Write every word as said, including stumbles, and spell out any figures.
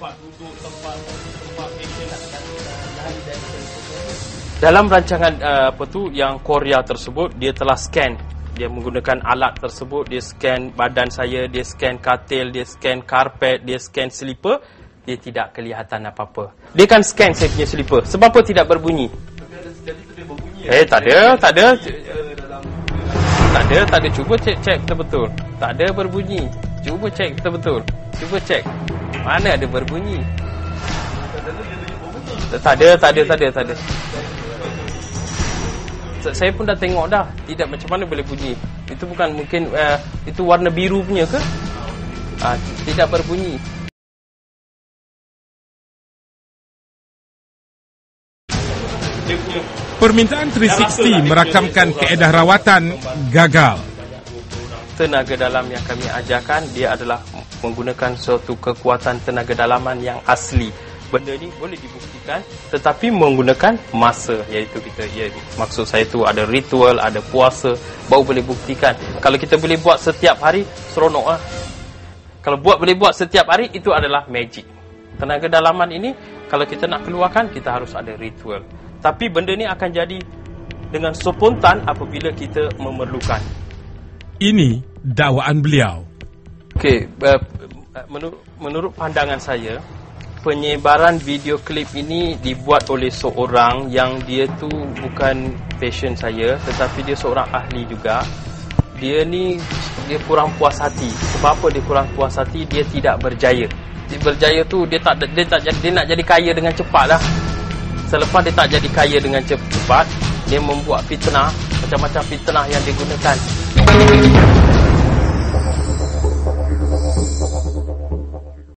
tempat duduk, tempat tempat action akan lari dari telefon. Dalam rancangan uh, apa tu yang Korea tersebut, dia telah scan. Dia menggunakan alat tersebut, dia scan badan saya, dia scan katil, dia scan karpet, dia scan slipper, dia tidak kelihatan apa-apa. Dia kan scan saya punya slipper. Sebab apa tidak berbunyi? Tapi ada sekali tu dia berbunyi. Eh, tak ada, tak ada. Tak ada, tak ada. Cuba cek-cek betul-betul. Tak ada berbunyi. Cuba cek betul-betul. Cuba cek. Mana ada berbunyi? Tak ada, tak ada, tak ada, tak ada. Saya pun dah tengok dah. Tidak, macam mana boleh bunyi? Itu bukan mungkin uh, itu warna biru punya ke? Uh, tidak berbunyi. Permintaan tiga enam nol merakamkan keedah rawatan gagal. Tenaga dalam yang kami ajarkan, dia adalah menggunakan suatu kekuatan tenaga dalaman yang asli. Benda ni boleh dibuktikan tetapi menggunakan masa, iaitu kita, ya, maksud saya tu ada ritual, ada puasa, baru boleh buktikan. Kalau kita boleh buat setiap hari, seronok lah. Kalau buat boleh buat setiap hari, itu adalah magic. Tenaga dalaman ini, kalau kita nak keluarkan, kita harus ada ritual. Tapi benda ni akan jadi dengan spontan apabila kita memerlukan. Ini dakwaan beliau. Okey, uh, menurut, menurut pandangan saya, penyebaran video klip ini dibuat oleh seorang yang dia tu bukan passion saya, tetapi dia seorang ahli juga. Dia ni, dia kurang puas hati. Sebab apa dia kurang puas hati? Dia tidak berjaya. Dia berjaya tu, dia tak dia tak dia nak jadi kaya dengan cepat lah. Selepas dia tak jadi kaya dengan cepat, dia membuat fitnah, macam-macam fitnah yang digunakan.